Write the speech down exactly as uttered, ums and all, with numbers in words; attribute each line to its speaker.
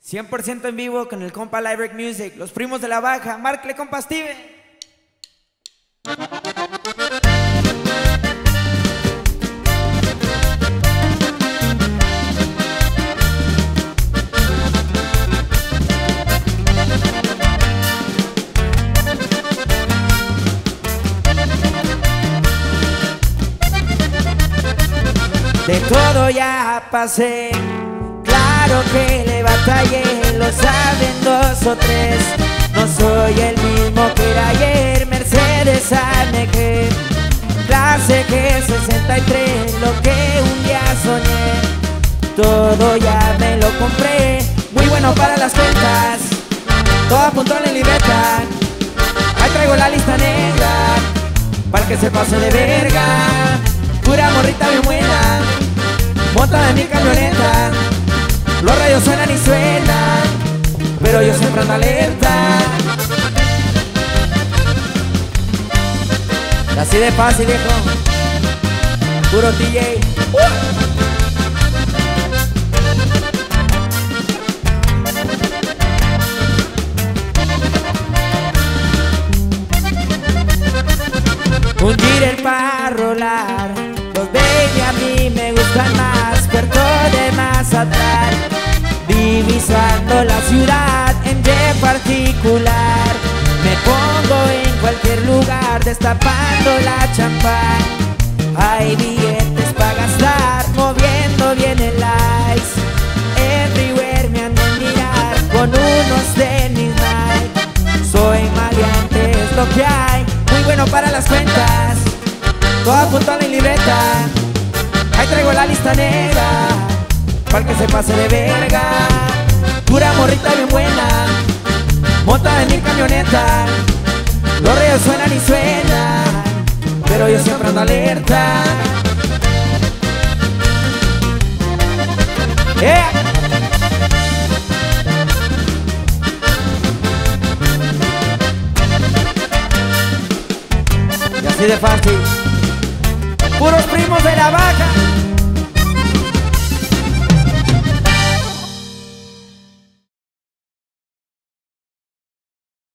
Speaker 1: cien por ciento en vivo con el compa Live Music, los primos de la baja. Márcale, compa Steve. De todo ya pasé, claro que le batallé, lo saben dos o tres. No soy el mismo que era ayer, Mercedes A M G, clase G sesenta y tres, lo que un día soñé. Todo ya me lo compré, muy bueno para las cuentas, todo apuntó en la libreta. Ahí traigo la lista negra, para que se pase de verga. Pura morrita bien buena, monta en mi camioneta. Los radios suenan y suenan, pero yo siempre ando alerta. Así de fácil, viejo. Puro D J. ¡Uh! Un Jeep para rolar, los baby a mí me gustan más, puerto de Mazatlán, divisando la ciudad en jet particular. Me pongo en cualquier lugar, destapando la champán. Hay billetes para gastar, moviendo bien el ice. Everywhere me ando a mirar, con unos tenis Nike. Soy maleante, es lo que hay, muy bueno para las cuentas, todo apuntado en libreta. Ahí traigo la lista negra, para que se pase de verga. Pura morrita bien buena, monta en mi camioneta. Los rayos suenan y suenan, pero yo siempre ando alerta. Yeah. Y así de fácil, puros primos de la baja.